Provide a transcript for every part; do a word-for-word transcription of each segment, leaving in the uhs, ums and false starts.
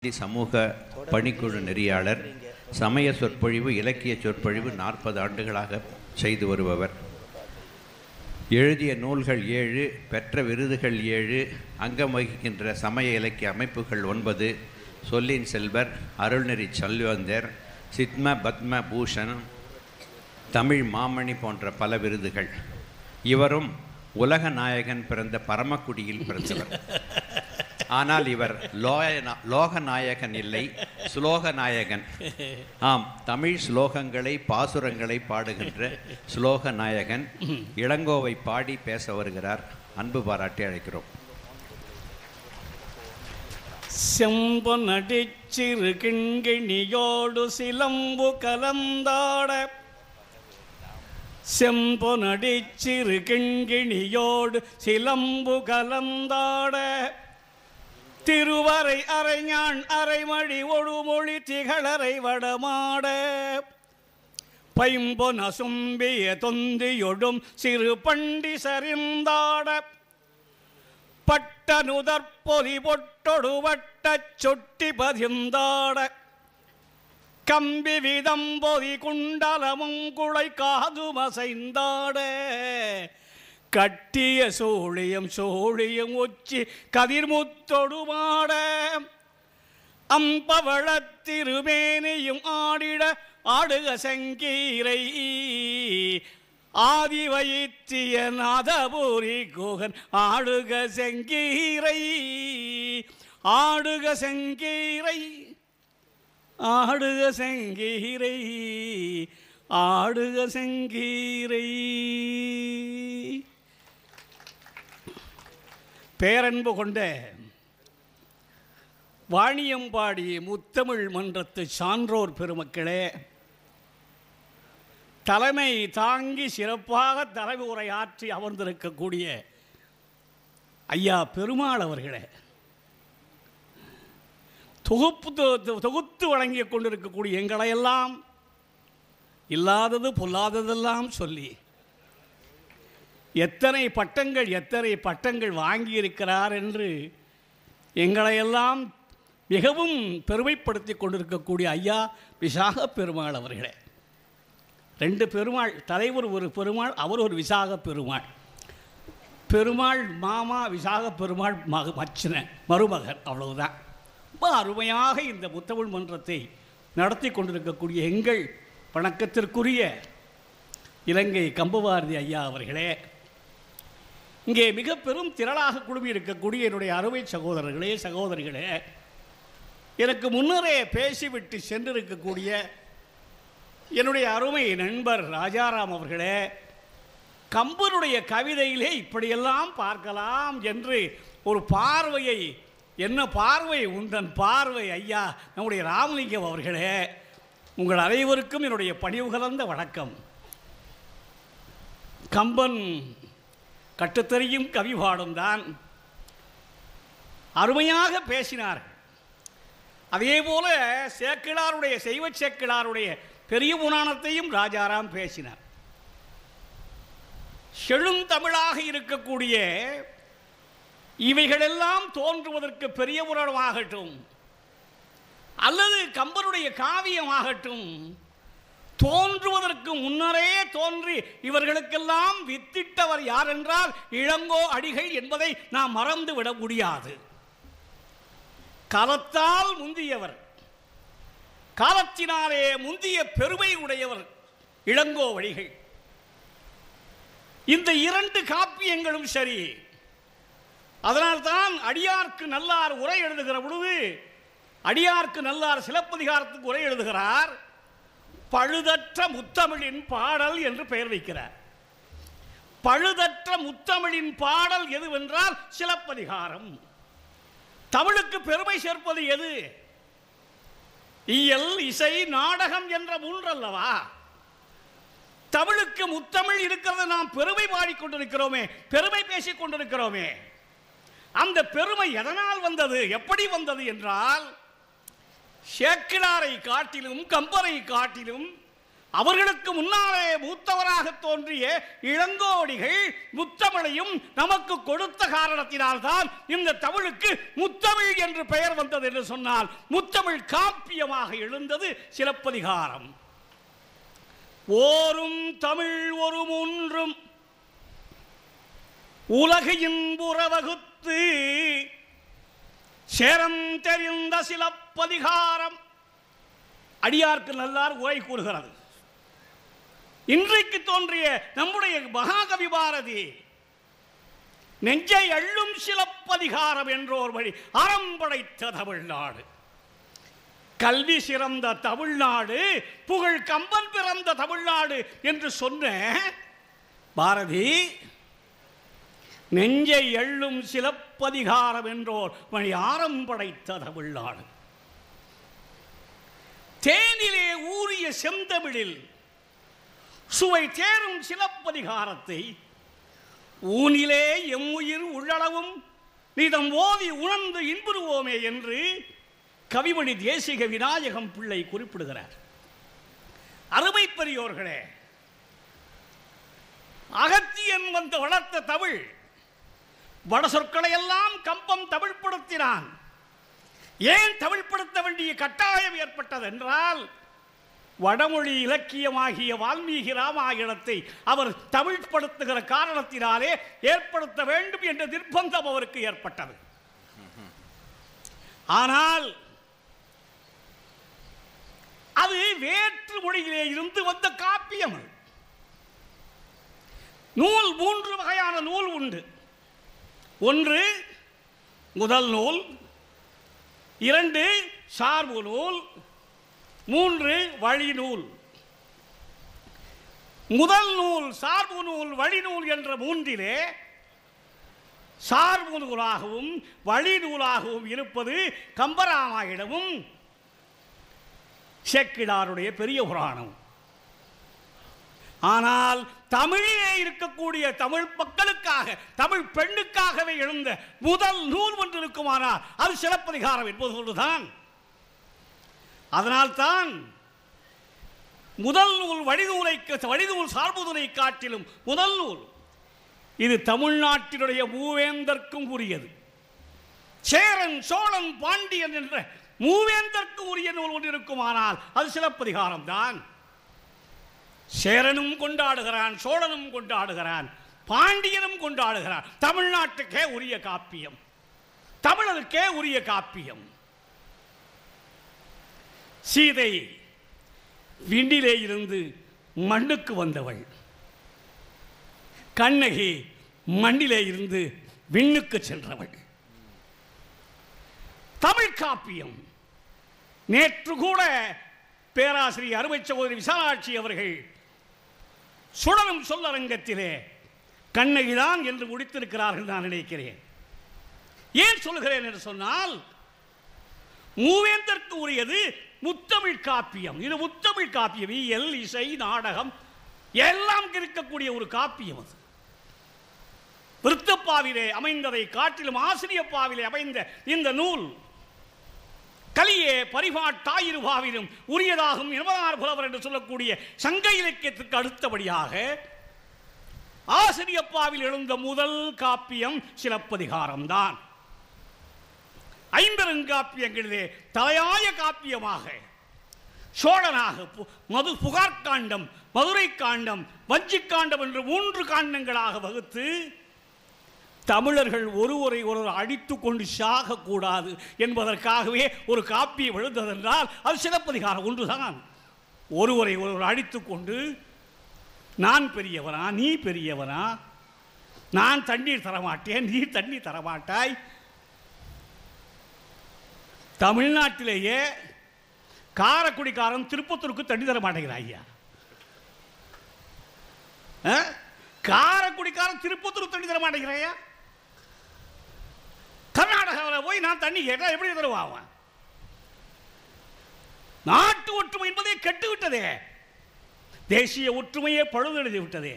சமூக பணிக்குழு நெறியாளர், சமய சொற்பொழிவு, இலக்கிய சொற்பொழிவு நாற்பது ஆண்டுகளாக செய்து வருபவர். எழுதிய நூல்கள் ஏழு, பெற்ற விருதுகள் ஏழு, அங்கம் வகிக்கின்ற சமய இலக்கிய அமைப்புகள் ஒன்பது, சொல்லின் செல்வர், அருள்நெறி செல்வந்தர், சித்ம பத்ம பூஷன், தமிழ் மாமணி போன்ற பல விருதுகள். இவரும் உலக நாயகன் பிறந்த பரமக்குடியில் பிறந்தவர். ஆனால் இவர் லோக நாயகன் இல்லை, ஸ்லோக நாயகன். ஆம், தமிழ் ஸ்லோகங்களை பாசுரங்களை பாடுகின்ற ஸ்லோக நாயகன். இளங்கோவை பாடி பேச வருகிறார். அன்பு பாராட்டி அழைக்கிறோம். செம்பொனடி சிறு கிண்கிணியோடு சிலம்பு கலந்தாட, செம்பொனடி சிறு கிண்கிணியோடு சிலம்பு கலந்தாட, திருவரை அரைஞான் அரைமழி ஒழுமொழி திகழரை வடமாட, பைம்பொன சும்பிய தொந்தியொடும் சிறு பண்டி சரிந்தாட, பட்ட நுதற்பொலி பொட்டொடு வட்டச் சொட்டி பதிந்தாட, கம்பி விதம்பொதி குண்டலமுங்குளை காதுமசைந்தாட, கட்டிய சோழியம் சோழியம் உச்சி கதிர்முத்தொடுமாட, அம்பவளத்திருமேனியும் ஆடிட ஆடுக செங்கீரை, ஆதி வயிற்றிய நாதபூரி குகன் ஆடுக செங்கீரை, ஆடுக செங்கீரை, ஆடுக செங்கீரை, ஆடுக செங்கீரை. பேரன்பு கொண்ட வாணியம்பாடி முத்தமிழ் மன்றத்து சான்றோர் பெருமக்களே, தலைமை தாங்கி சிறப்பாக தலைமை உரையாற்றி அமர்ந்திருக்கக்கூடிய ஐயா பெருமாள் அவர்களே, தொகுப்பு தொகுத்து வழங்கி கொண்டிருக்கக்கூடிய எங்களையெல்லாம் இல்லாதது பொல்லாததெல்லாம் சொல்லி எத்தனை பட்டங்கள் எத்தனை பட்டங்கள் வாங்கியிருக்கிறார் என்று எங்களையெல்லாம் மிகவும் பெருமைப்படுத்தி கொண்டிருக்கக்கூடிய ஐயா விசாக பெருமாள் அவர்களே. ரெண்டு பெருமாள், தலைவர் ஒரு பெருமாள், அவர் ஒரு விசாக பெருமாள். பெருமாள் மாமா, விசாக பெருமாள் மக மச்சின மருமகன், அவ்வளவுதான். ரொம்ப அருமையாக இந்த முத்தமிழ் மன்றத்தை நடத்தி கொண்டிருக்கக்கூடிய எங்கள் வணக்கத்திற்குரிய இலங்கை கம்பபாரதி ஐயா அவர்களே, இங்கே மிக பெரும் திரளாக குழுமி இருக்கக்கூடிய என்னுடைய அருமை சகோதரர்களே சகோதரிகளே, எனக்கு முன்னரே பேசிவிட்டு சென்றிருக்கக்கூடிய என்னுடைய அருமை நண்பர் ராஜாராம் அவர்களே, கம்பனுடைய கவிதையிலே இப்படியெல்லாம் பார்க்கலாம் என்று ஒரு பார்வையை, என்ன பார்வை உந்தன் பார்வை ஐயா நம்முடைய ராமலிங்கம் அவர்களே, உங்கள் அனைவருக்கும் என்னுடைய பணிவு கலந்த வணக்கம். கம்பன் கட்டுத்தறியும் கவி பாடும் தான் அருமையாக பேசினார். அதே போல சேக்கிழாருடைய செய்வ சேக்கிழாருடைய பெரிய புராணத்தையும் ராஜாராம் பேசினார். செழுந்தமிழாக இருக்கக்கூடிய இவைகளெல்லாம் தோன்றுவதற்கு பெரிய புராணமாகட்டும் அல்லது கம்பனுடைய காவியமாகட்டும், தோன்றுவதற்கு முன்னரே தோன்றி இவர்களுக்கெல்லாம் வித்திட்டவர் யார் என்றால் இளங்கோ அடிகள் என்பதை நாம் மறந்து விட முடியாது. காலத்தால் முந்தியவர், காலத்தினாலே முந்திய பெருமை உடையவர் இளங்கோ அடிகள். இந்த இரண்டு காப்பியங்களும் சரி. அதனால்தான் அடியார்க்கு நல்லார் உரை எழுதுகிற பொழுது அடியார்க்கு நல்லார் சிலப்பதிகாரத்துக்கு உரை எழுதுகிறார், பழுதற்ற முத்தமிழின் பாடல் என்று பெயர் வைக்கிறார். பழுதற்ற முத்தமிழின் பாடல் எதுவென்றால் சிலப்பதிகாரம். தமிழுக்கு பெருமை சேர்ப்பது எது? இயல், இசை, நாடகம் என்ற மூன்றல்லவா? தமிழுக்கு முத்தமிழ் இருக்கிறது, நாம் பெருமை பாடிக்கொண்டிருக்கிறோமே, பெருமை பேசிக் கொண்டிருக்கிறோமே. அந்த பெருமை எதனால் வந்தது, எப்படி வந்தது என்றால், சேக்கிழாரை காட்டிலும் கம்பரை காட்டிலும் அவர்களுக்கு முன்னாலே மூத்தவராக தோன்றிய இளங்கோடிகள் முத்தமிழையும் நமக்கு கொடுத்த காரணத்தினால்தான் இந்த தமிழுக்கு முத்தமிழ் என்று பெயர் வந்தது என்று சொன்னால் முத்தமிழ் காப்பியமாக எழுந்தது சிலப்பதிகாரம். ஓரும் தமிழ் ஒரு மூன்றும் உலகையின் புறவகுத்து சேரம் தெரிந்த சிலப்பதிகாரம் அடியார்க்கு நல்லார் உரை கூறுகிறது. இன்றைக்கு தோன்றிய நம்முடைய மகாகவி பாரதி நெஞ்சை அள்ளும் சிலப்பதிகாரம் என்றோர் வழி அறம் படைத்த தமிழ்நாடு, கல்வி சிறந்த தமிழ்நாடு, புகழ் கம்பன் பிறந்த தமிழ்நாடு என்று சொன்ன பாரதி நெஞ்சை எள்ளும் சிலப்பதிகாரம் என்றோர் வழி அறம் படைத்த தமிழ்நாடு. தேனிலே ஊறிய செந்தமிழில் சுவை தேரும் சிலப்பதிகாரத்தை ஊனிலே எம்முயிர் உள்ளளவும் நீதம் ஓதி உணர்ந்து இன்புறுவோமே என்று கவிமணி தேசிக விநாயகம் பிள்ளை குறிப்பிடுகிறார். அருமை பெரியோர்களே, அகத்தியன் வந்து வளர்த்த தமிழ் வட சொற்களை எல்லாம் கம்பம் தமிழ்படுத்தினான். ஏன் தமிழ்படுத்த வேண்டிய கட்டாயம் ஏற்பட்டது என்றால், வடமொழி இலக்கியமாகிய வால்மீகி ராமாயணத்தை அவர் தமிழ்படுத்துகிற காரணத்தினாலே ஏற்படுத்த வேண்டும் என்ற நிர்பந்தம் அவருக்கு ஏற்பட்டது. ஆனால் அது வேற்று மொழியிலே இருந்து வந்த காப்பியம். நூல் மூன்று வகையான நூல் உண்டு. ஒன்று முதல் நூல், இரண்டு சார்பு நூல், மூன்று வழி நூல். முதல் நூல், சார்பு நூல், வழி நூல் என்ற மூன்றிலே சார்பு நூலாகவும் வழி நூலாகவும் இருப்பது கம்பராமாயணமும் சேக்கிழாருடைய பெரிய புராணம். ஆனால் தமிழிலே இருக்கக்கூடிய தமிழ் மக்களுக்காக, தமிழ் பெண்ணுக்காகவே எழுந்த முதல் நூல் ஒன்று இருக்குமானால் அது சிலப்பதிகாரம் என்பதுதான். அதனால்தான் முதல் நூல் வழிநூலை வழிநூல் சார்புதலை காட்டிலும் முதல் நூல் இது தமிழ்நாட்டினுடைய மூவேந்தர்க்கும் உரியது. சேரன், சோழன், பாண்டியன் என்ற மூவேந்தர்க்கு உரிய நூல் ஒன்று இருக்குமானால் அது சிலப்பதிகாரம் தான். சேரனும் கொண்டாடுகிறான், சோழனும் கொண்டாடுகிறான், பாண்டியனும் கொண்டாடுகிறான். தமிழ்நாட்டுக்கே உரிய காப்பியம், தமிழருக்கே உரிய காப்பியம். சீதை விண்ணிலே இருந்து மண்ணுக்கு வந்தவள், கண்ணகி மண்ணிலே இருந்து விண்ணுக்கு சென்றவள். தமிழ் காப்பியம். நேற்று கூட பேராசிரியர் அருமை சகோதரி விசாலாட்சி அவர்கள் சுடரும் சொல்லரங்கத்திலே கண்ணகிதான் என்று முடித்திருக்கிறார்கள் நான் நினைக்கிறேன். ஏன் சொல்கிறேன் என்று சொன்னால், மூவேந்தற்கு உரியது முத்தமிழ் காப்பியம். இது முத்தமிழ் காப்பியம். இயல், இசை, நாடகம் எல்லாம் இருக்கக்கூடிய ஒரு காப்பியம். அது விருத்தப்பாவிலே அமைந்ததை காட்டிலும் ஆசிரியப்பாவிலே அமைந்த இந்த நூல் கலியே பரிபாட்டாயிருபாவிலும் உரியதாகும் என்பதார் புலவர் என்று சொல்லக்கூடிய சங்க இலக்கியத்துக்கு அடுத்தபடியாக ஆசிரியப்பாவில் எழுந்த முதல் காப்பியம் சிலப்பதிகாரம் தான். ஐம்பெருங்காப்பியங்களிலே தலையாய காப்பியமாக சோழனாக மது புகார் காண்டம், மதுரை காண்டம், வஞ்சி காண்டம் என்று மூன்று காண்டங்களாக வகுத்து தமிழர்கள் ஒருவரை ஒருவர் அடித்து கொண்டு சாகக்கூடாது என்பதற்காகவே ஒரு காப்பியம் எழுந்ததென்றால் அது சிலப்பதிகாரம் ஒன்றுதான். ஒருவரை ஒருவர் அடித்து கொண்டு நான் பெரியவனா, நீ பெரியவனா, நான் தண்ணீர் தரமாட்டேன், நீ தண்ணீர் தரமாட்டாய். தமிழ்நாட்டிலேயே காரக்குடிக்காரன் திருப்பத்தூருக்கு தண்ணி தர மாட்டேங்கிறான் ஐயா. காரக்குடிக்காரன் திருப்பத்தூருக்கு தண்ணி தர மாட்டேங்கிறாயா? கர்நாடகாவில் போய் நான் தண்ணி கேட்டால் எப்படி தருவான்? நாட்டு ஒற்றுமை என்பதே கெட்டுவிட்டதே, தேசிய ஒற்றுமையே பழுதெழுதி விட்டதே.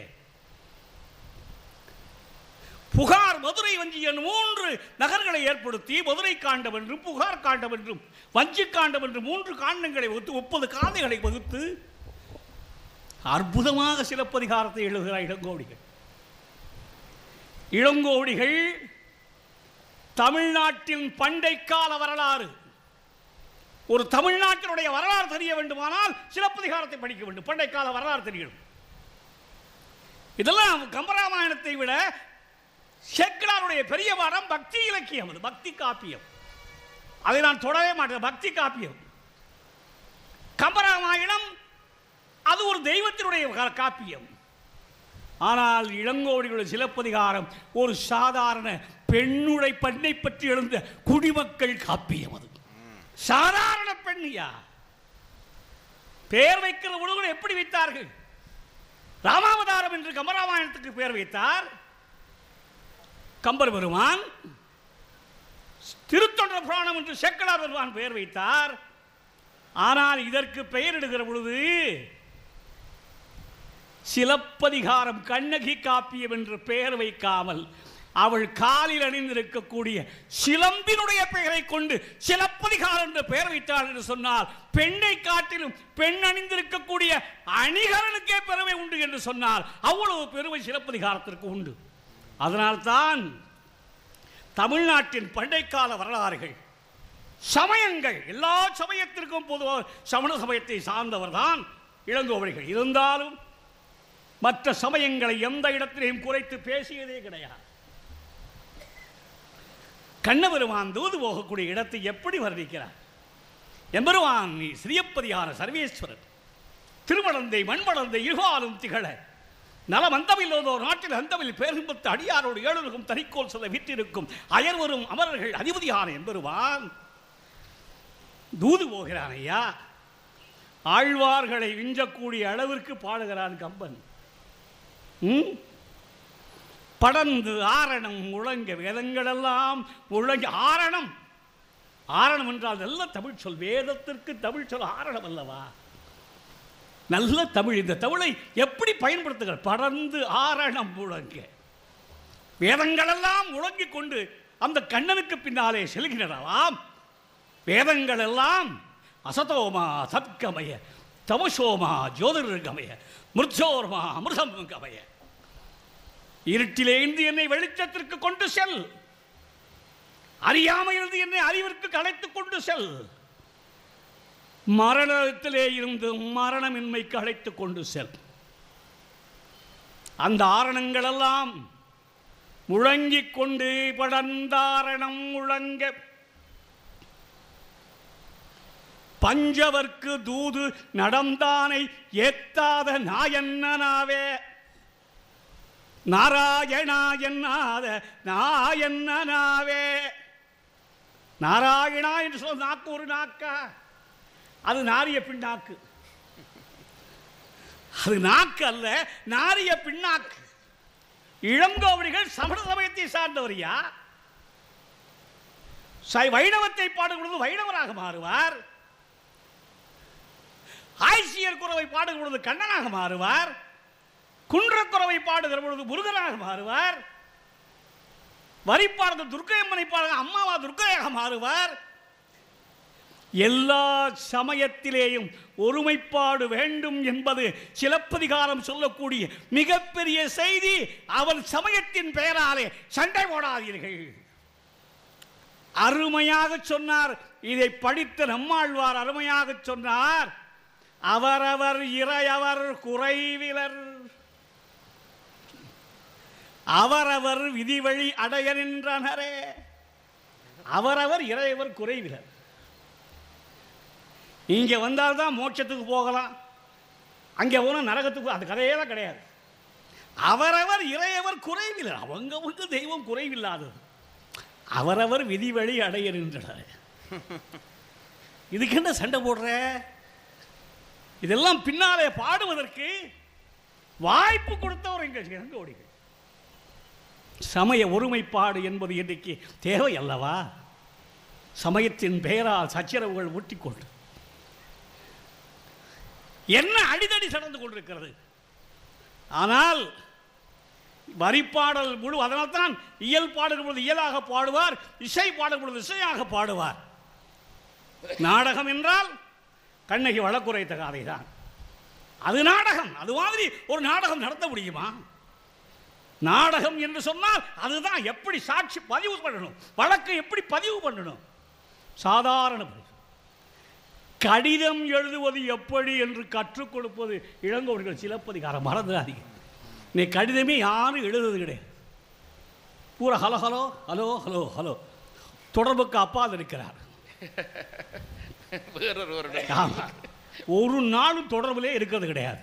புகார், மதுரை, வஞ்சி என் மூன்று நகர்களை ஏற்படுத்தி மதுரை காண்டம் என்றும் புகார் காண்டம் என்றும் வஞ்சி காண்டம் என்று மூன்று காண்டங்களை வகுத்து முப்பது காதைகளை வகுத்து அற்புதமாக சிலப்பதிகாரத்தை எழுதுகிறார் இளங்கோவடிகள். இளங்கோவடிகள் தமிழ்நாட்டின் பண்டை கால வரலாறு, ஒரு தமிழ்நாட்டினுடைய வரலாறு தெரிய வேண்டுமானால் சிலப்பதிகாரத்தை படிக்க வேண்டும். பண்டை கால வரலாறு தெரியணும். இதெல்லாம் கம்பராமாயணத்தை விட சேக்கிழாருடைய பெரிய பாடம் பக்தி இலக்கியம், அது பக்தி காப்பியம். அதை நான் தொடவே மாட்டேன். பக்தி காப்பியம். கம்பராமாயணம் அது ஒரு தெய்வத்தினுடைய காப்பியம். ஆனால் இளங்கோவடிகளுடைய சிலப்பதிகாரம் ஒரு சாதாரண பெண்ணுடைய பெண்ணை பற்றி எழுந்த குடிமக்கள் காப்பியம். அது சாதாரண பெண்ணியா பெயர் வைக்கிற உலகம் எப்படி வைத்தார்கள்? ராமாவதாரம் என்று கம்பராமாயணத்துக்கு பெயர் வைத்தார் கம்பர் பெருமான். திருத்தொண்டர் புராணம் என்று சேக்கிழார் பெருமான் பெயர் வைத்தார். ஆனால் இதற்கு பெயரிடுகிற பொழுது சிலப்பதிகாரம் கண்ணகி காப்பியம் என்று பெயர் வைக்காமல் அவள் காலில் அணிந்திருக்கக்கூடிய சிலம்பினுடைய பெயரை கொண்டு சிலப்பதிகாரம் என்று பெயர் வைத்தாள் என்று சொன்னால், பெண்ணை காட்டிலும் பெண் அணிந்திருக்கக்கூடிய அணிகலனுக்கே பெருமை உண்டு என்று சொன்னால் அவ்வளவு பெருமை சிலப்பதிகாரத்திற்கு உண்டு. அதனால்தான் தமிழ்நாட்டின் பண்டைக்கால வரலாறுகள், சமயங்கள், எல்லா சமயத்திற்கும் பொதுவாக சமண சமயத்தை சார்ந்தவர் தான் இளங்கோவடிகள். இருந்தாலும் மற்ற சமயங்களை எந்த இடத்திலையும் குறைத்து பேசியதே கிடையாது. கண்ணபெருமான் தூது போகக்கூடிய இடத்தை எப்படி வர்ணிக்கிறார்? எம்பெருமான் ஸ்ரீயப்பதிகார சர்வேஸ்வரன் திருமணந்தை மண்மணந்தை இருகாலும் திகழ நலம் அந்தமில்லோதோர் நாட்டில் அந்தமில் பேரும்பத்து அடியாரோடு ஏழுலகும் தனிக்கோல் சொல்ல வீட்டிருக்கும் அயர்வரும் அமரர்கள் அதிபதியான எம்பெருமான் தூது போகிறான். ஐயா, ஆழ்வார்களை விஞ்சக்கூடிய அளவிற்கு பாடுகிறான் கம்பன். படந்து ஆரணம் முழங்க வேதங்களெல்லாம் முழங்க. ஆரணம் ஆரணம் என்றால் நல்ல தமிழ் சொல். வேதத்திற்கு தமிழ் சொல் ஆரணம் அல்லவா? நல்ல தமிழ். இந்த தமிழை எப்படி பயன்படுத்துகிறார்? படந்து ஆரணம் முழங்க. வேதங்களெல்லாம் முழங்கிக் கொண்டு அந்த கண்ணனுக்கு பின்னாலே செல்கிறாராம். வேதங்கள் எல்லாம் அசதோமா சத்கமய தமசோமா ஜோதிர்கமய மிருச்சோர்மா அமிர்தம் கமய. இருட்டிலேந்து என்னை வெளிச்சத்திற்கு கொண்டு செல், அறியாமையிலிருந்து என்னை அறிவிற்கு கலைத்துக் கொண்டு செல், மரணத்திலே இருந்து மரணமின்மைக்கு அழைத்துக் கொண்டு செல். அந்த ஆரணங்கள் எல்லாம் முழங்கிக் கொண்டு படந்தாரணம் முழங்க பஞ்சவர்க்கு தூது நடந்தானை ஏத்தாத நாயன்னனாவே நாராயணா என்னாத நாயன்னனாவே. நாராயணா என்று சொல்ல நாக்கு ஒரு நாக்கா? அது நாரிய பின்னாக்கு. அது நாக்கு அல்ல, நாரிய பின்னாக்கு. இளங்கோவடிகள் சமண சமயத்தை சார்ந்தவரியா? வைணவத்தை பாடும்பொழுது வைணவராக மாறுவார். ஆய்ச்சியர் குறவை பாடுகிற பொழுது கண்ணனாக மாறுவார். குன்றக்குறவை பாடுகிற பொழுது முருகனாக மாறுவார். வரிப்பாடு துர்க்கையம்மனை பாடுகிற அம்மாவா துர்க்கையாக மாறுவார். எல்லா சமயத்திலேயும் ஒருமைப்பாடு வேண்டும் என்பது சிலப்பதிகாரம் சொல்லக்கூடிய மிகப்பெரிய செய்தி. அவன் சமயத்தின் பெயராலே சண்டை போடாதீர்கள். அருமையாக சொன்னார். இதை படித்த நம்மாழ்வார் அருமையாக சொன்னார். அவரவர் இறையவர் குறைவிலர், அவரவர் விதிவழி அடைய நின்றனரே. அவரவர் இறையவர் குறைவிலர். இங்கே வந்தால்தான் மோட்சத்துக்கு போகலாம், அங்கே போனால் நரகத்துக்கு, அது கதையெல்லாம் கிடையாது. அவரவர் இறையவர் குறைவிலர். அவங்க வந்து தெய்வம் குறைவில்லாதது. அவரவர் விதிவழி அடைய நின்றனர். இதுக்கு என்ன சண்டை போடுற? இதெல்லாம் பின்னாலே பாடுவதற்கு வாய்ப்பு கொடுத்தவர் எங்கள் இளங்கோவடிகள். சமய ஒருமைப்பாடு என்பது இன்றைக்கு தேவை அல்லவா? சமயத்தின் பெயரால் சச்சரவுகள் ஊட்டிக்கொண்டு என்ன அடிதடி நடந்து கொண்டிருக்கிறது. ஆனால் வரிப்பாடல் முழு, அதனால்தான் இயல் பாடுகிற பொழுது இயலாக பாடுவார், இசை பாடுகிற பொழுது இசையாக பாடுவார். நாடகம் என்றால் கண்ணகி வழக்குரைத்த காதை தான். அது நாடகம். அது மாதிரி ஒரு நாடகம் நடத்த முடியுமா? நாடகம் என்று சொன்னால் அதுதான். எப்படி சாட்சி பதிவு பண்ணணும், வழக்கை எப்படி பதிவு பண்ணணும், சாதாரண கடிதம் எழுதுவது எப்படி என்று கற்றுக் கொடுப்பது இளங்கோவடிகள் சிலப்பதிகாரம். மறந்துடாதீங்க. நீ கடிதமே யாரும் எழுதுவது கிடையாது. பூரா hello hello hello hello hello தொடர்புக்கு அப்பால் இருக்கிறார். ஒரு நாளும் தொடர்பிலே இருக்கிறது கிடையாது.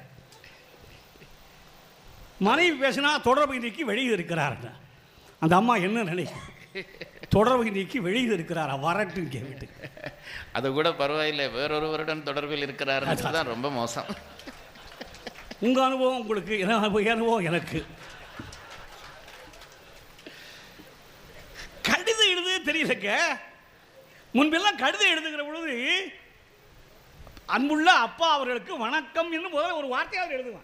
மனைவி பேசினா தொடர்பை நீக்கி வெளியே இருக்கிறார். அந்த அம்மா என்ன நினைக்கும்? தொடர்பை நீக்கி வெளியே இருக்கிறாரா, வரட்டுன்னு கேட்டு. அது கூட பரவாயில்லை, வேறொருவருடன் தொடர்பில் இருக்கிறார். தான் ரொம்ப மோசம். உங்க அனுபவம் உங்களுக்கு, அனுபவம் எனக்கு. கடிதம் எழுது தெரியலங்க. முன்பெல்லாம் கடிதம் எழுதுகிற பொழுது அன்புள்ள அப்பா அவர்களுக்கு வணக்கம் என்று முதல்ல ஒரு வார்த்தையாக எழுதுவான்.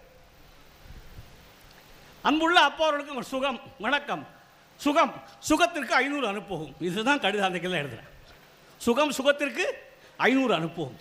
அன்புள்ள அப்பா அவர்களுக்கு சுகம், வணக்கம், சுகம், சுகத்திற்கு ஐநூறு அனுப்புவோம். இதுதான் கடிதம் அன்றைக்கெல்லாம் எழுதுறேன். சுகம், சுகத்திற்கு ஐநூறு அனுப்புவோம்.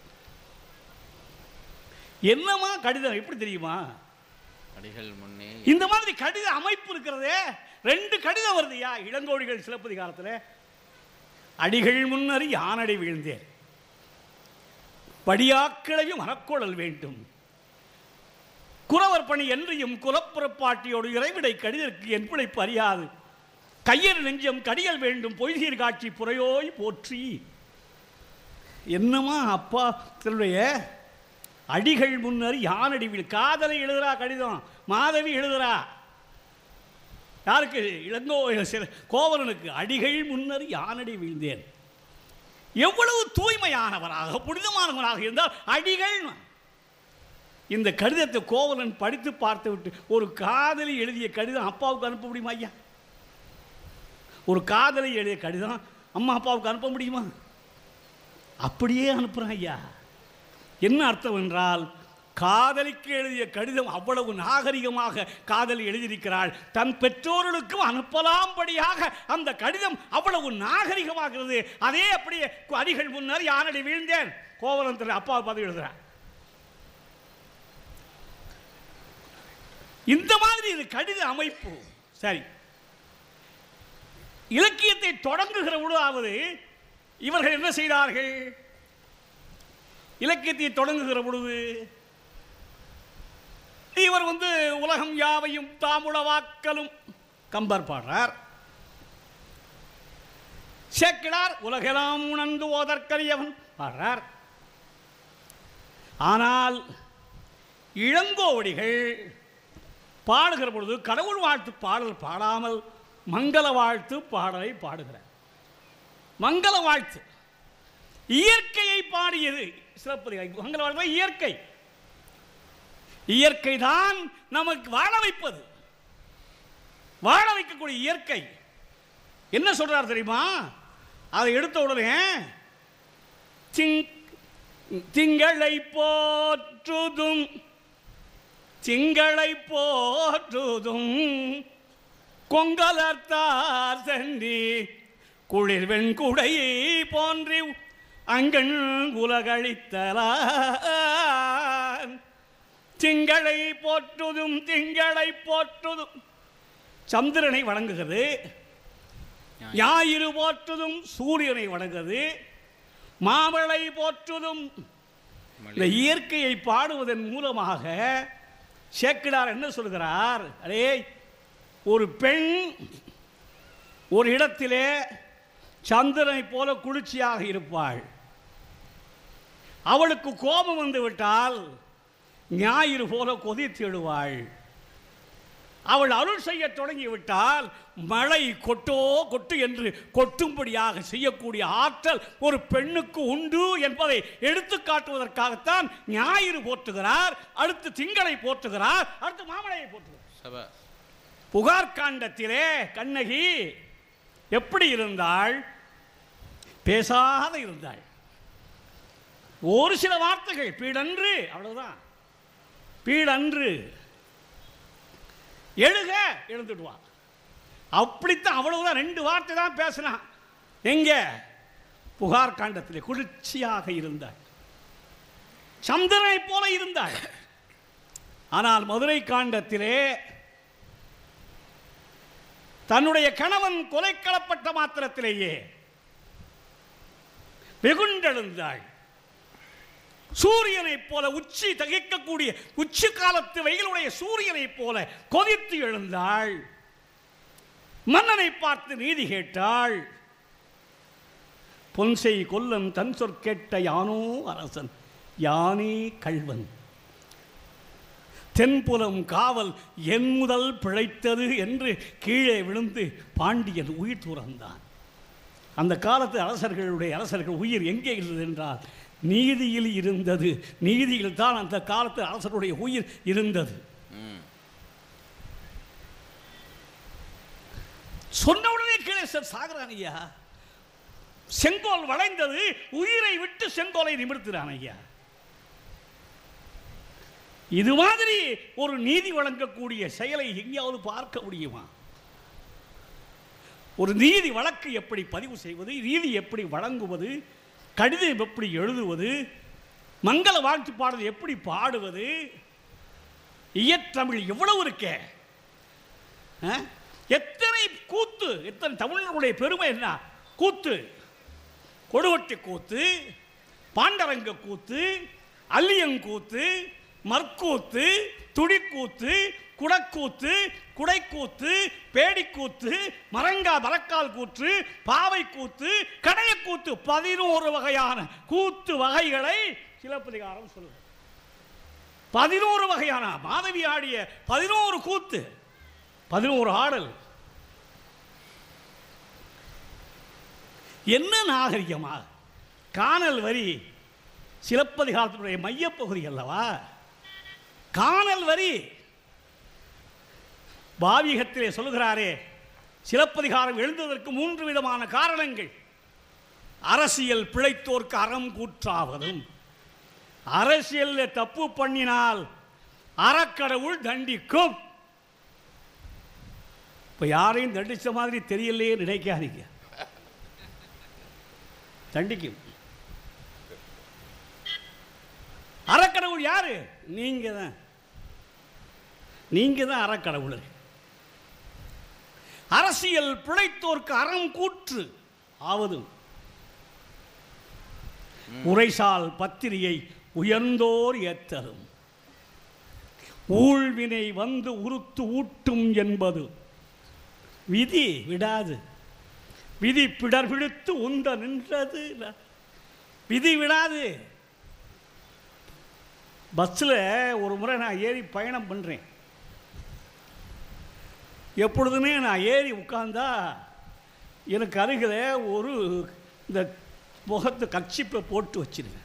என்னமா கடிதம் எப்படி தெரியுமா? அடிகள் முன்னே இந்த மாதிரி கடித அமைப்பு இருக்கிறதே. ரெண்டு கடிதம் வருதுயா இளங்கோவடிகள் சிலப்பதிகாரத்தில். அடிகள் முன்னறி யானடை வீழ்ந்தேன், படியாக்கிழையும் மனக்கோளல் வேண்டும், குறவர் பணி என்றையும் குலப்புறப்பாட்டியோடு இறைவிடை கடிதற்கு என் பிழைப்பு அறியாது, கையர் நெஞ்சம் கடிகள் வேண்டும் பொய்தீர் காட்சி புறையோய் போற்றி. என்னமா அப்பா தன்னுடைய அடிகள் முன்னர் யானடி வீழ். காதலை எழுதுறா கடிதம், மாதவி எழுதுறா. யாருக்கு? இளங்கோ கோவலனுக்கு. அடிகள் முன்னர் யானடி வீழ்ந்தேன். எவ்வளவு தூய்மையானவராக புனிதமானவராக இருந்தால் அடிகள். இந்த கடிதத்தை கோவலன் படித்து பார்த்து விட்டு, ஒரு காதலி எழுதிய கடிதம் அப்பாவுக்கு அனுப்ப முடியுமா ஐயா? ஒரு காதலி எழுதிய கடிதம் அம்மா அப்பாவுக்கு அனுப்ப முடியுமா? அப்படியே அனுப்புறான் ஐயா. என்ன அர்த்தம் என்றால், காதலிக்கு எழுதிய கடிதம் அவ்வளவு நாகரிகமாக காதலி எழுதியிருக்கிறாள். தன் பெற்றோர்களுக்கும் அனுப்பலாம்படியாக அந்த கடிதம் அவ்வளவு நாகரிகமாகிறது. அதே அப்படியே அடிகள் முன்னர் யானடி வீழ்ந்தேன் கோவலன் திரு அப்பா பதிவு எழுதுறார். இந்த மாதிரி இது கடித அமைப்பு. சரி, இலக்கியத்தை தொடங்குகிற பொழுதாவது இவர்கள் என்ன செய்தார்கள்? இலக்கியத்தை தொடங்குகிற பொழுது இவர் வந்து உலகம் யாவையும் தாமுளவாக்கலும் கம்பர் பாடுறார். சேக்கிழார் உலகெல்லாம் உணர்ந்து ஓதற்கரியவன் பாடுறார். ஆனால் இளங்கோவடிகள் பாடுகிற பொழுது கடவுள் வாழ்த்து பாடல் பாடாமல் மங்கள வாழ்த்து பாடலை பாடுகிறார். மங்கள வாழ்த்து இயற்கையை பாடியது சிலப்பதிகாரம். மங்கள வாழ்த்து இயற்கை. இயற்கை தான் நமக்கு வாழ வைப்பது, வாழ வைக்கக்கூடிய இயற்கை. என்ன சொல்றார் தெரியுமா? அதை எடுத்த உடனே திங்களை போற்றுதும் திங்களை போற்றுதும் கொங்கலர்த்தார் சென்றி குளிர் வெண்குடை போன்றி அங்கண் உலகளித்தலான். திங்களை போற்றுதும் திங்களை போற்றுதும் சந்திரனை வணங்குகிறது, ஞாயிறு போற்றுதும் சூரியனை வணங்குகிறது, மாமழை போற்றுதும். இந்த இயற்கையை பாடுவதன் மூலமாக சேக்கிழார் என்ன சொல்கிறார்? அரே, ஒரு பெண் ஒரு இடத்திலே சந்திரனை போல குளிர்ச்சியாக இருப்பாள். அவளுக்கு கோபம் வந்து விட்டால் ஞாயிறு போல கொதித்து எழுவாள். அவள் அருள் செய்ய தொடங்கிவிட்டால் மழை கொட்டோ கொட்டு என்று கொட்டும்படியாக செய்யக்கூடிய ஆற்றல் ஒரு பெண்ணுக்கு உண்டு என்பதை எடுத்து காட்டுவதற்காகத்தான் ஞாயிறு போற்றுகிறார், அடுத்து திங்களை போற்றுகிறார், அடுத்து மாமழையை போற்றுகிறார். புகார் காண்டத்திலே கண்ணகி எப்படி இருந்தாள்? பேசாத இருந்தாள். ஒரு சில வார்த்தைகள் பீடன்று, அவ்வளவுதான். பீடன்று எழுக எழுந்துடுவா. அப்படித்தான், அவ்வளவுதான். ரெண்டு வார்த்தை தான் பேசினான். எங்க? புகார் காண்டத்திலே குளிர்ச்சியாக இருந்தாள், சந்திரனை போல இருந்தாள். ஆனால் மதுரை காண்டத்திலே தன்னுடைய கணவன் கொலைக்களப்பட்ட மாத்திரத்திலேயே வெகுண்டெழுந்தாள். சூரியனைப் போல உச்சி தகிக்கக்கூடிய உச்சி காலத்து வெயிலுடைய சூரியனைப் போல கொதித்து எழுந்தாள். மன்னனை பார்த்து நீதி கேட்டாள். பொன்செய் கொல்லன் தன் சொற்கேட்ட யானோ அரசன் யானே கள்வன், தென்புலம் காவல் என் முதல் பிழைத்தது என்று கீழே விழுந்து பாண்டியன் உயிர் துறந்தான். அந்த காலத்து அரசர்களுடைய அரசர்கள் உயிர் எங்கே இருந்தது என்றால் நீதியில் இருந்தது. நீதியில் தான் அந்த காலத்து அரசருடைய உயிர் இருந்தது. சொன்ன உடனே கீழே சாகுறான் ஐயா. செங்கோல் வளைந்தது, உயிரை விட்டு செங்கோலை நிமிர்த்துறான் ஐயா. இது மாதிரி ஒரு நீதி வழங்கக்கூடிய செயலை எங்கேயாவது பார்க்க முடியுமா? ஒரு நீதி வழக்கு எப்படி பதிவு செய்வது, நீதி எப்படி வழங்குவது, கடிதம் எப்படி எழுதுவது, மங்கள வாழ்த்து பாடல் எப்படி பாடுவது, இயற்றமிழ் எவ்வளவு இருக்க, எத்தனை கூத்து, எத்தனை தமிழர்களுடைய பெருமை என்ன? கூத்து, கொடுவட்டி கூத்து, பாண்டரங்க கூத்து, அல்லியங்கூத்து, மற்கூத்து, துடிக்கூத்து, குடக்கூத்து, குடைக்கூத்து, பேடிக்கூத்து, மரங்கா மரக்கால் கூத்து, பாவை கூத்து, கடையக்கூத்து, பதினோரு வகையான கூத்து வகைகளை சிலப்பதிகாரம் சொல்லுது. பதினோரு வகையான மாதவி ஆடிய பதினோரு கூத்து, பதினோரு ஆடல். என்ன நாகரிகமாக காணல் வரி சிலப்பதிகாரத்தினுடைய மையப்பகுதி அல்லவா? காணல் வரி பாவிகத்திலே சொல்லுகிறாரே, சிலப்பதிகாரம் எழுந்ததற்கு மூன்று விதமான காரணங்கள். அரசியல் பிழைத்தோர்க்கு அறம் கூற்றாவதும், அரசியலில் தப்பு பண்ணினால் அறக்கடவுள் தண்டிக்கும். இப்போ யாரையும் தண்டிச்ச மாதிரி தெரியலையே நினைக்காதீங்க, தண்டிக்கும். அறக்கடவுள் யாரு? நீங்க தான். நீங்க தான் அறக்கடவுள். அரசியல் பிழைத்தோர்க்கு அறம் கூற்று ஆவதும், உரைசால் பத்திரியை உயர்ந்தோர் ஏத்தரும், ஊழ்வினை வந்து உறுத்து ஊட்டும் என்பது விதி விடாது. விதி பிடர் பிடித்து உந்த நின்றது, விதி விடாது. பஸ்ஸில் ஒரு முறை நான் ஏறி பயணம் பண்ணுறேன். எப்பொழுதுமே நான் ஏறி உட்கார்ந்தா எனக்கு அருகில் ஒரு இந்த முகத்து கட்சிப்பை போட்டு வச்சிருவேன்.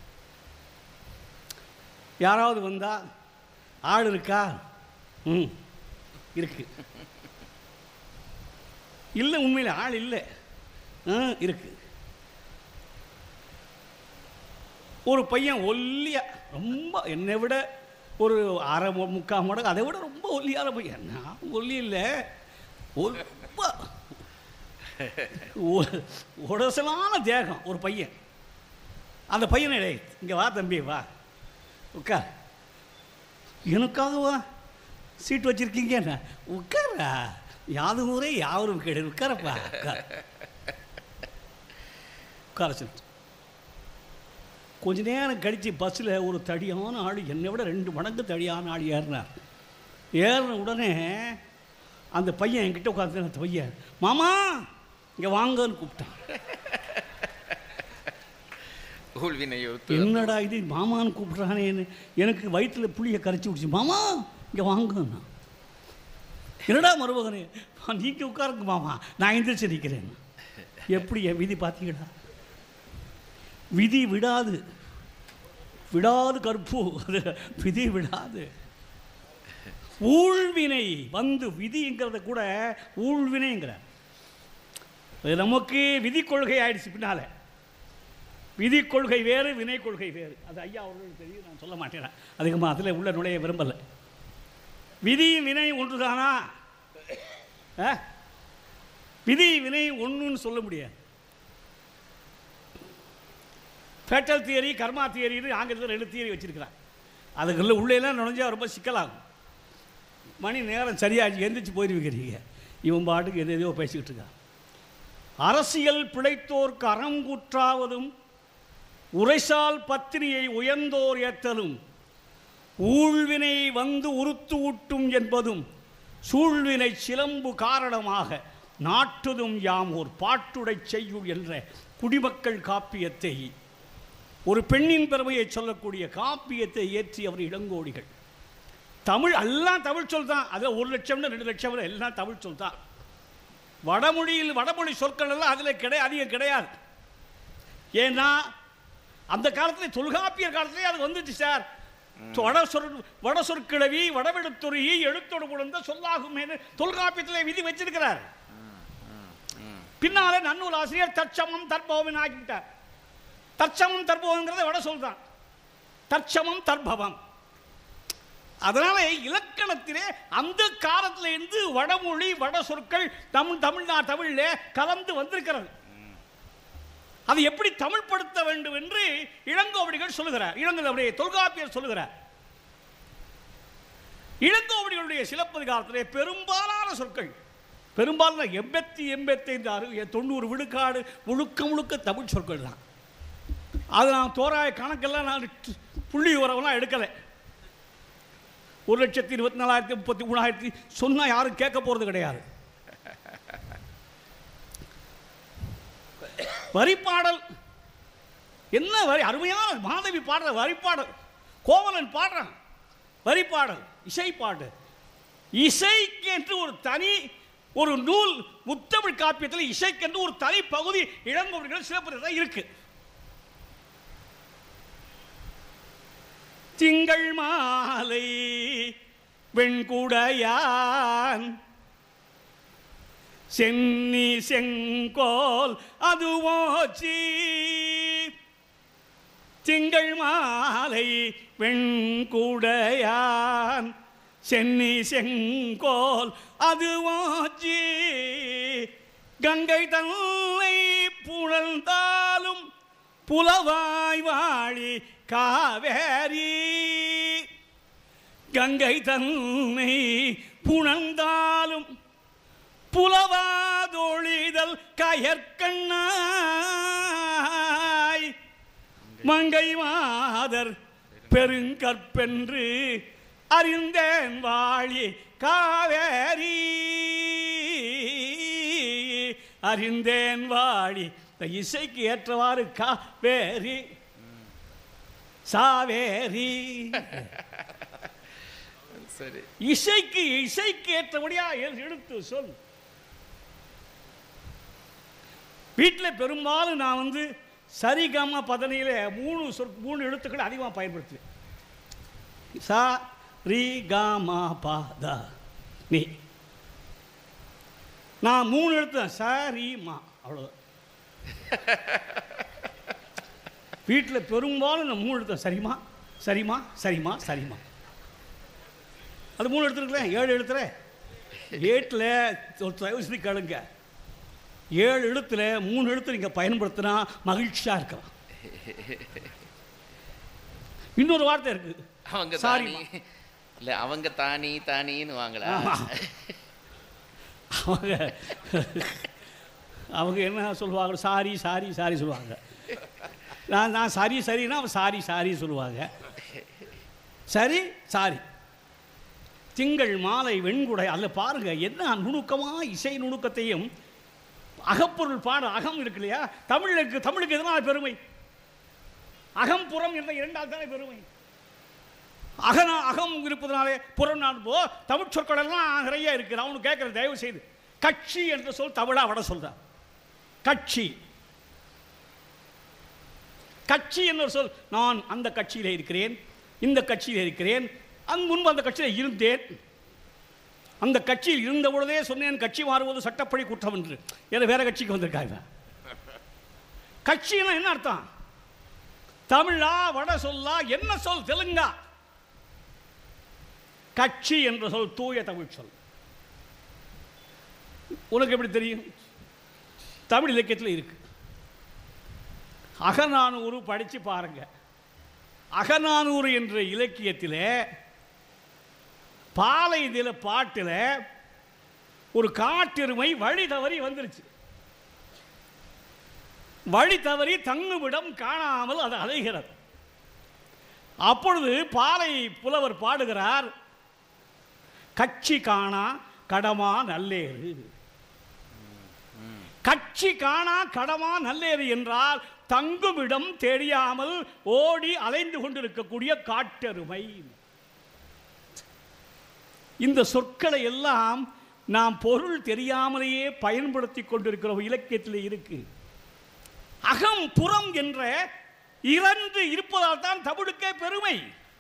யாராவது வந்தால் ஆள் இருக்கா? ம் இருக்கு. இல்லை, உண்மையில் ஆள் இல்லை. ஆ இருக்கு. ஒரு பையன் ஒல்லியா, ரொம்ப என்னை விட ஒரு அரை முக்கால் மடங்கு, அதை விட ரொம்ப ஒல்லியான பையன். நான் ஒல்லி இல்லை, ரொம்ப உடசலான தேகம் ஒரு பையன். அந்த பையனை இங்கே வா தம்பி வா உட்கார், எனக்காகவா சீட் வச்சிருக்கீங்க? உட்காரா, யாது ஊரே யாரும் கிடையாது, உட்காரப்பா உட்கார் உட்கார சொல்லிட்டு கொஞ்ச நேரம் கழித்து பஸ்ஸில் ஒரு தடியான ஆள், என்னை விட ரெண்டு மடங்கு தடியான ஆள் ஏறினார். ஏறின உடனே அந்த பையன் என்கிட்ட உட்காந்து, அந்த பையன் மாமா இங்கே வாங்கன்னு கூப்பிட்டான். என்னடா இது மாமான்னு கூப்பிட்றானேன்னு எனக்கு வயிற்றில் புளியை கரைச்சி விடுச்சு. மாமா இங்கே வாங்கண்ணா. என்னடா மருமகனே, நீங்கள் உட்காருங்க மாமா, நான் எந்திரிச்சு நிற்கிறேன். எப்படி என் விதி பார்த்தீங்களா? விதி விடாது, விடாது கற்பு, அது விதி விடாது. ஊழ்வினை வந்து விதிங்கிறத கூட ஊழ்வினைங்கிறார். நமக்கு விதி கொள்கை ஆயிடுச்சு பின்னால. விதி கொள்கை வேறு, வினை கொள்கை வேறு. அது ஐயா அவர்களுக்கு தெரியும், நான் சொல்ல மாட்டேன் அதிகமாக, அதில் உள்ள நுழைய விரும்பலை. விதி வினை ஒன்று தானா? விதி வினை ஒன்றுன்னு சொல்ல முடியாது. ஃபேட்டல் தியரி, கர்மா தியரின்னு ஆங்கிலத்தில் ரெண்டு தியரி வச்சுருக்கிறான். அதுக்குள்ள உள்ளேலாம் நுழைஞ்சா ரொம்ப சிக்கலாகும். மணி நேரம் சரியாச்சு எந்திரிச்சு போயிருக்கிறீங்க. இவன் பாட்டுக்கு எது எதையோ பேசிக்கிட்டு இருக்கான். அரசியல் பிழைத்தோர்க்கு அறம் கூற்றாவதும் உரைசால் பத்தினியை உயர்ந்தோர் ஏத்தலும் ஊழ்வினை வந்து உறுத்து ஊட்டும் என்பதும் சூழ்வினை சிலம்பு காரணமாக நாட்டுதும் யாம் ஒரு பாட்டுடை செய்யுள் என்ற குடிமக்கள் காப்பியத்தை, ஒரு பெண்ணின் பெருமையை சொல்லக்கூடிய காப்பியத்தை இயற்றி அவர் இளங்கோடிகள். தமிழ் எல்லாம் தமிழ் சொல் தான். அதில் ஒரு லட்சம்னு ரெண்டு லட்சம் எல்லாம் தமிழ் சொல் தான். வடமொழியில் வடமொழி சொற்கள் எல்லாம் அதில் கிடையாது, அதிகம் கிடையாது. ஏன்னா அந்த காலத்தில் தொல்காப்பியர் காலத்திலே அது வந்துச்சு சார். வட சொற் வட சொற்கிழவி வடவெடுத்துறையை எழுத்தோடு குழந்த சொல்லாகும் தொல்காப்பியத்தில் விதி வச்சிருக்கிறார். பின்னாலே நன்னூல் ஆசிரியர் தற்சமம் தற்பவம் ஆகிவிட்டார். தற்சமம் தற்பவங்கிறத வட சொல் தான். தற்சமம் தற்பவம். அதனால இலக்கணத்திலே அந்த காலத்திலிருந்து வடமொழி வட சொற்கள் தமிழ் தமிழ்நாடு தமிழிலே கலந்து வந்திருக்கிறது. அதை எப்படி தமிழ்படுத்த வேண்டும் என்று இளங்கோவடிகள் சொல்லுகிறார். இளங்கோவடிய தொல்காப்பியர் சொல்லுகிறார். இளங்கோவடிகளுடைய சிலப்பதிகாரத்திலே பெரும்பாலான சொற்கள், பெரும்பாலான எண்பத்தி எண்பத்தி ஐந்து அறு தொண்ணூறு விழுக்காடு முழுக்க முழுக்க தமிழ் சொற்கள் தான். அது நான் தோராய கணக்கெல்லாம் நான் புள்ளி உறவெல்லாம் எடுக்கலை. ஒரு லட்சத்தி இருபத்தி நாலாயிரத்தி முப்பத்தி மூணாயிரத்தி சொன்னால் யாரும் கேட்க போகிறது கிடையாது. வரிப்பாடல் என்ன வரி, அருமையான மாதவி பாடுற வரிப்பாடல், கோவலன் பாடுறான் வரிப்பாடல், இசைப்பாடு. இசைக்கு என்று ஒரு தனி ஒரு நூல் முத்தமிழ் காப்பியத்தில் இசைக்கென்று ஒரு தனி பகுதி இளங்கோவடிகள் சிலப்பதிகாரத்தில் இருக்கு. திங்கள் மாலை வெண்குடையான் சென்னி செங்கோல் அதுவோச்சி. திங்கள் மாலை வெண்குடையான் சென்னி செங்கோல் அதுவோச்சி. கங்கை தன்னை புணர்ந்தாலும் புலவாய் வாழி காவேரி. கங்கை தன்னை புணர்ந்தாலும் புலவாதொழிதல் கயற்கண்ணாய். மங்கை மாதர் பெருங்கற்பென்று அறிந்தேன் வாழி காவேரி. அறிந்தேன் வாழி. இசைக்கு ஏற்றவாறு காவேரி சாவேரி. சரி, இசைக்கு இசைக்கு ஏற்றபடியா எடுத்து சொல். வீட்டில் பெரும்பாலும் நான் வந்து சரிகம பதனியில மூணு சொற் மூணு எழுத்துக்கள் அதிகமாக பயன்படுத்துவேன். சா ரி கமா பா த நீ. நான் மூணு எழுத்து தான், ச ரி மா, அவ்வளோதான். வீட்டில் பெரும்பாலும் நான் மூணு எழுத்து, சரிமா சரிமா சரிமா சரிமா. அது மூணு எடுத்துருக்கல, ஏழு எழுத்துல ஏட்டில் ஒரு தயவுசெய்து கேளுங்க. ஏழு எழுத்துல மூணு எழுத்து நீங்கள் பயன்படுத்தினா மகிழ்ச்சியாக இருக்கலாம். இன்னொரு வார்த்தை இருக்கு, அவங்க சாரி இல்லை, அவங்க தானி தானின்னு வாங்கலாம். அவங்க அவங்க என்ன சொல்லுவாங்க, சாரி சாரி சாரி சொல்லுவாங்க. நான் நான் சாரி சரின்னா அவன் சாரி சாரி சொல்லுவாங்க. சரி சாரி. திங்கள் மாலை வெண்குடை. அதில் பாருங்கள் என்ன நுணுக்கமாக இசை நுணுக்கத்தையும் அகப்பொருள் பாட அகம் இருக்கு இல்லையா. தமிழுக்கு தமிழுக்கு எதனால் பெருமை? அகம் புறம் என்ற இரண்டாவது தானே பெருமை. அகனா அகம் இருப்பதனாலே புறம் நான் போ. தமிழ் சொற்கள் எல்லாம் நிறைய இருக்குது. அவனு கேட்குற தயவு செய்து கட்சி என்ற சொல் தமிழா வட சொல்றான். கட்சி கட்சி என்ற சொல். நான் அந்த கட்சியில் இருக்கிறேன், இந்த கட்சியில் இருக்கிறேன், அங்கு முன்பு அந்த கட்சியில் இருந்தேன், அந்த கட்சியில் இருந்த பொழுதே சொன்னேன் கட்சி மாறுவது சட்டப்படி குற்றம் என்று. ஏன்னா வேற கட்சிக்கு வந்திருக்காங்க. கட்சின்னா என்ன அர்த்தம்? தமிழா வட சொல்லா என்ன சொல்? தெலுங்கா? கட்சி என்ற சொல் தூய தமிழ் சொல். உனக்கு எப்படி தெரியும்? தமிழ் இலக்கியத்தில் இருக்கு. அகநானூறு படிச்சு பாருங்க. அகநானூறு என்ற இலக்கியத்திலே பாலை இதில் பாட்டில் ஒரு காட்டெருமை வழி தவறி வந்துருச்சு. வழி தவறி தங்குமிடம் காணாமல் அது அலைகிறது. அப்பொழுது பாலை புலவர் பாடுகிறார், கட்சி காணா கடமா நல்லேறு. கட்சி காணா கடமா நல்லேறு என்றால் தங்குமிடம் தெரியாமல் ஓடி அலைந்து கொண்டிருக்கக்கூடிய காட்டெருமை. இந்த சொற்களை எல்லாம் நாம் பொருள் தெரியாமலேயே பயன்படுத்தி கொண்டிருக்கிற இலக்கியத்தில் இருக்கு. அகம் புறம் என்ற இரண்டு இருப்பதால் தான் தமிழுக்கே பெருமை.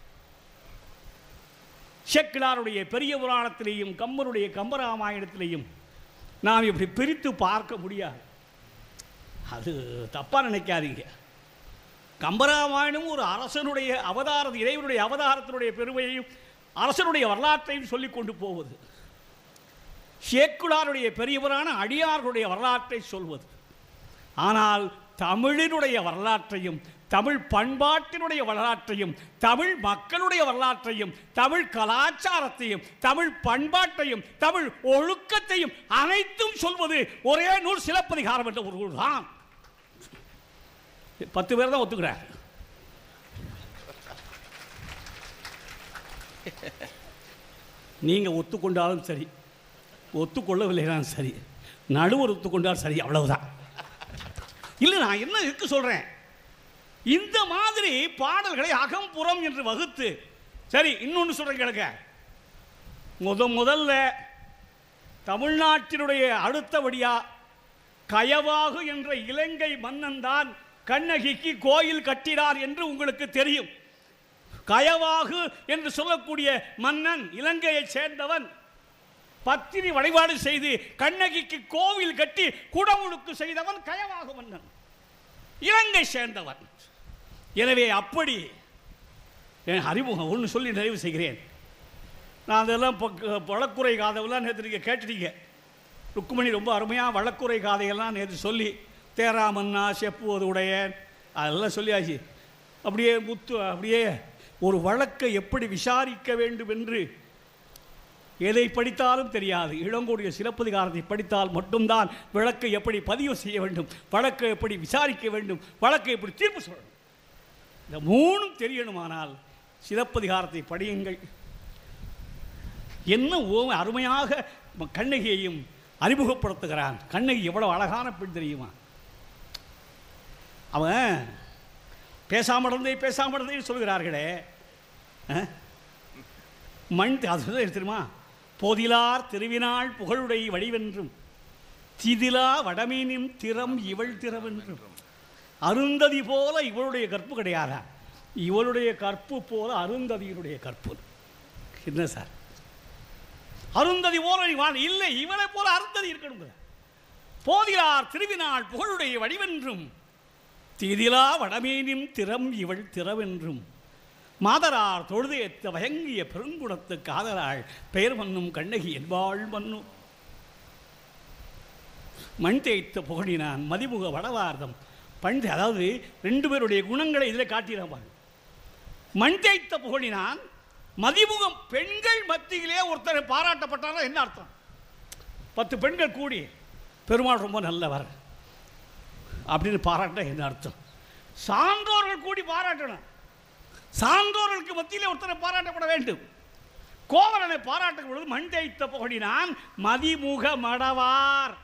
சேக்கிழாருடைய பெரிய புராணத்திலேயும் கம்பனுடைய கம்பராமாயணத்திலேயும் நாம் இப்படி பிரித்து பார்க்க முடியாது. அது தப்பாக நினைக்காதீங்க. கம்பராமாயணம் ஒரு அரசனுடைய அவதார இறைவனுடைய அவதாரத்தினுடைய பெருமையையும் அரசனுடைய வரலாற்றையும் சொல்லிக் கொண்டு போவது. சேக்கிழாருடைய பெரியவரான அடியார்களுடைய வரலாற்றை சொல்வது. ஆனால் தமிழினுடைய வரலாற்றையும் தமிழ் பண்பாட்டினுடைய வரலாற்றையும் தமிழ் மக்களுடைய வரலாற்றையும் தமிழ் கலாச்சாரத்தையும் தமிழ் பண்பாட்டையும் தமிழ் ஒழுக்கத்தையும் அனைத்தும் சொல்வது ஒரே நூல் சிலப்பதிகாரம் என்ற ஒரு நூல் தான். பத்து பேர் தான் ஒத்துக்கிறார். நீங்க ஒத்துக்கொண்டாலும் சரி, ஒத்துக்கொள்ளவில்லைனாலும் சரி, நடுவர் ஒத்துக்கொண்டாலும் சரி, அவ்வளவுதான். இல்லை, நான் என்ன இருக்கு சொல்றேன், இந்த மாதிரி பாடல்களை அகம்புறம் என்று வகுத்து, சரி இன்னொன்று சொல்றேன் கேளுங்க. முத முதல்ல தமிழ்நாட்டினுடைய அடுத்தபடியா கயவாகு என்ற இலங்கை மன்னன் தான் கண்ணகிக்கு கோயில் கட்டினார் என்று உங்களுக்கு தெரியும். கயவாகு என்று சொல்லக்கூடிய மன்னன் இலங்கையை சேர்ந்தவன். பத்தினி வழிபாடு செய்து கண்ணகிக்கு கோவில் கட்டி குடமுழுக்கு செய்தவன் கயவாகு மன்னன், இலங்கை சேர்ந்தவன். எனவே அப்படி என் அறிமுகம் ஒன்று சொல்லி நிறைவு செய்கிறேன். நான் அதெல்லாம் வழக்குரை காதையெல்லாம் நேற்று நீங்கள் கேட்டுட்டீங்க. ருக்குமணி ரொம்ப அருமையாக வழக்குரை காதையெல்லாம் நேற்று சொல்லி தேராமன்னா செப்புவது உடையன் அதெல்லாம் சொல்லியாச்சு. அப்படியே முத்து அப்படியே ஒரு வழக்கை எப்படி விசாரிக்க வேண்டும் என்று எதை படித்தாலும் தெரியாது. இளங்கோடைய சிலப்பதிகாரத்தை படித்தால் மட்டும்தான் வழக்கை எப்படி பதிவு செய்ய வேண்டும், வழக்கை எப்படி விசாரிக்க வேண்டும், வழக்கை எப்படி தீர்ப்பு சொல்லணும், இந்த மூணும் தெரியணுமானால் சிலப்பதிகாரத்தை படியுங்கள். என்ன ஓ அருமையாக கண்ணகியையும் அறிமுகப்படுத்துகிறான். கண்ணகி எவ்வளவு அழகான பெண் தெரியுமா? அவன் பேசாமல் இருந்தே பேசாமல் இருந்தே சொல்கிறார்களே, மண் அது தெரியுமா? போதிலார் திருவினாள் புகழுடைய வடிவென்றும் திதிலா வடமீனின் திறம் இவள் திறவென்றும். அருந்ததி போல இவளுடைய கற்பு கிடையாதா? இவளுடைய கற்பு போல அருந்ததியினுடைய கற்பு என்ன சார்? அருந்ததி போல இல்லை, இவளை போல அருந்ததி இருக்கணும். போதிலார் திருவினாள் புகழுடைய வடிவென்றும் திதிலா வடமீனின் திறம் இவள் திறவென்றும் மாதரார் தொழுது எத்த வயங்கிய பெருங்குடத்து காதலாள் பெயர் மன்னும் கண்ணகி என்பாள் மன்னும். மண் தேய்த்த புகழினான் மதிமுக வடவார்தம் பண்து. அதாவது ரெண்டு பேருடைய குணங்களை இதில் காட்டினான். மண் தேய்த்த புகழினான் மதிமுகம். பெண்கள் மத்தியிலே ஒருத்தர் பாராட்டப்பட்டாலும் என்ன அர்த்தம்? பத்து பெண்கள் கூடி பெருமாள் ரொம்ப நல்லவர் அப்படின்னு பாராட்ட என்ன அர்த்தம்? சான்றோர்கள் கூடி பாராட்டணும். சான்றோர்களுக்கு மத்தியிலே ஒருத்தரை பாராட்டப்பட வேண்டும். கோவலனை பாராட்டும் பொழுது மண் தேய்த்த புகழினான் மதிமுக மடவார்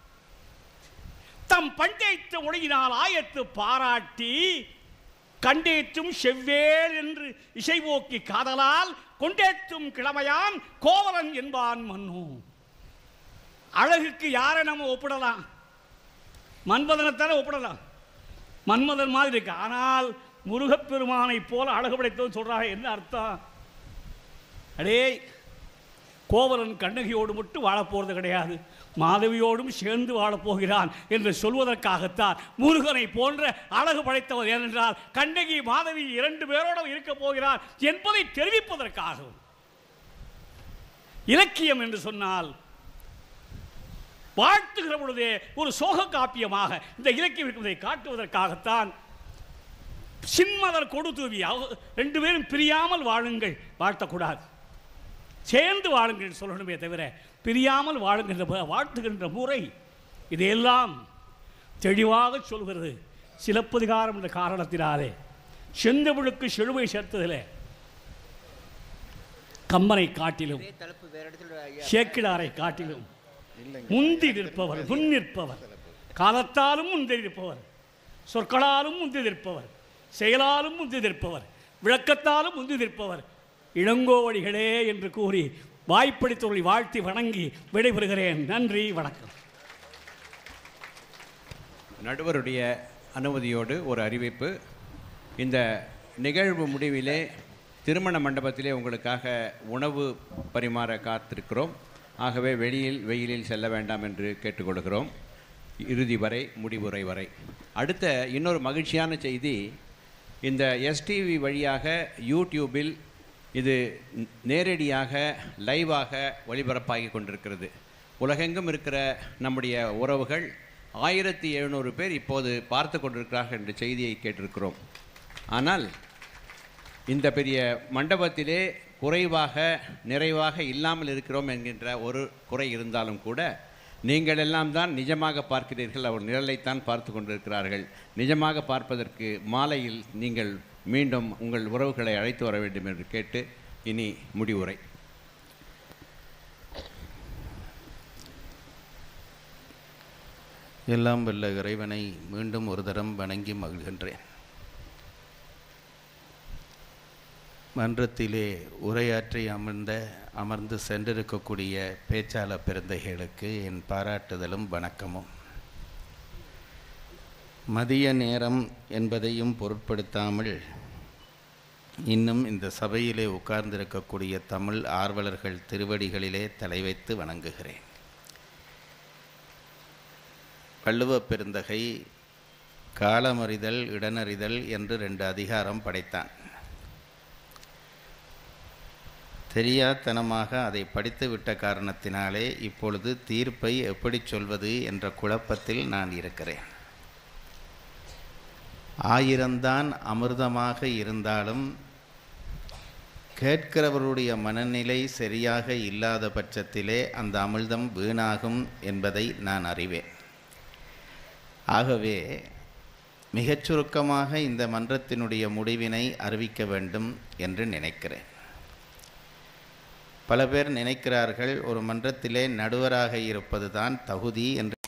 தம் பண் தேய்த்த ஒழுகினால் ஆயத்து பாராட்டி கண்டேற்றும் செவ்வேல் என்று இசைவோக்கி காதலால் கொண்டேற்றும் கிழமையான் கோவலன் என்பான் மன்னு. அழகுக்கு யாரை நம்ம ஒப்பிடலாம்? மன்மதனைத்தானே ஒப்பிடலாம். மன்மதன் மாதிரி இருக்கு. ஆனால் முருகப்பெருமானை போல அழகு படைத்தவன் சொல்றாங்க. என்ன அர்த்தம்? அடே, கோவலன் கண்ணகியோடு மட்டும் வாழப்போறது கிடையாது, மாதவியோடும் சேர்ந்து வாழப்போகிறான் என்று சொல்வதற்காகத்தான் முருகனை போன்ற அழகு படைத்தவர். ஏனென்றால் கண்ணகி மாதவி இரண்டு பேரோடு இருக்க போகிறார் என்பதை தெரிவிப்பதற்காகவும். இலக்கியம் என்று சொன்னால் வாழ்த்துகிற பொழுதே ஒரு சோக காப்பியமாக இந்த இலக்கியம் இருப்பதை காட்டுவதற்காகத்தான். சின்மதர் கொடு தூவி ரெண்டு பேரும் பிரியாமல் வாழுங்கள், வாழ்த்தக்கூடாது. சேர்ந்து வாழுங்கள் என்று சொல்லணுமே தவிர பிரியாமல் வாழுகின்ற வாழ்த்துகின்ற முறை இதையெல்லாம் தெளிவாக சொல்கிறது சிலப்பதிகாரம் என்ற காரணத்தினாலே. செந்தமிழுக்கு செழுமை சேர்த்ததில் கம்பனை காட்டிலும் சேக்கிழாரை காட்டிலும் முந்தி நிற்பவர், முன் நிற்பவர், காலத்தாலும் முந்தி நிற்பவர், சொற்களாலும் முந்தி நிற்பவர், செயலாலும் முந்தி நிற்பவர், விளக்கத்தாலும் முந்தி நிற்பவர் இளங்கோவடிகளே என்று கூறி வாய்ப்பளித்தவர்களை வாழ்த்தி வணங்கி விடைபெறுகிறேன். நன்றி, வணக்கம். நடுவருடைய அனுமதியோடு ஒரு அறிவிப்பு. இந்த நிகழ்வு முடிவிலே திருமண மண்டபத்திலே உங்களுக்காக உணவு பரிமாற காத்திருக்கிறோம். ஆகவே வெளியில் வெயிலில் செல்ல வேண்டாம் என்று கேட்டுக்கொள்கிறோம். இறுதி வரை, முடிவுரை வரை. அடுத்த இன்னொரு மகிழ்ச்சியான செய்தி, இந்த எஸ்டிவி வழியாக யூடியூபில் இது நேரடியாக லைவாக ஒளிபரப்பாகி கொண்டிருக்கிறது. உலகெங்கும் இருக்கிற நம்முடைய உறவுகள் ஆயிரத்தி எழுநூறு பேர் இப்போது பார்த்து கொண்டிருக்கிறார்கள் என்ற செய்தியை கேட்டிருக்கிறோம். ஆனால் இந்த பெரிய மண்டபத்திலே குறைவாக நிறைவாக இல்லாமல் இருக்கிறோம் என்கின்ற ஒரு குறை இருந்தாலும் கூட நீங்கள் எல்லாம் தான் நிஜமாக பார்க்கிறீர்கள். அவர் நிழலைத்தான் பார்த்து கொண்டிருக்கிறார்கள். நிஜமாக பார்ப்பதற்கு மாலையில் நீங்கள் மீண்டும் உங்கள் உறவுகளை அழைத்து வர வேண்டும் என்று கேட்டு இனி முடிவுரை. எல்லாம் வல்ல இறைவனை மீண்டும் ஒரு தரம் வணங்கி மகிழ்கின்றேன். மன்றத்திலே உரையாற்றி அமர்ந்த அமர்ந்து சென்றிருக்கக்கூடிய பேச்சாளர் பெருந்தைகளுக்கு என் பாராட்டுதலும் வணக்கமும். மதிய நேரம் என்பதையும் பொருட்படுத்தாமல் இன்னும் இந்த சபையிலே உட்கார்ந்திருக்கக்கூடிய தமிழ் ஆர்வலர்கள் திருவடிகளிலே தலை வைத்து வணங்குகிறேன். வள்ளுவ பெருந்தகை காலமறிதல் இடனறிதல் என்று ரெண்டு அதிகாரம் படைத்தான். தெரியாத்தனமாக அதை படித்து விட்ட காரணத்தினாலே இப்பொழுது தீர்ப்பை எப்படி சொல்வது என்ற குழப்பத்தில் நான் இருக்கிறேன். ஆயிரம்தான் அமிர்தமாக இருந்தாலும் கேட்கிறவருடைய மனநிலை சரியாக இல்லாத பட்சத்திலே அந்த அமிர்தம் வீணாகும் என்பதை நான் அறிவேன். ஆகவே மிகச் சுருக்கமாக இந்த மன்றத்தினுடைய முடிவினை அறிவிக்க வேண்டும் என்று நினைக்கிறேன். பல பேர் நினைக்கிறார்கள் ஒரு மன்றத்திலே நடுவராக இருப்பது தான் தகுதி என்று.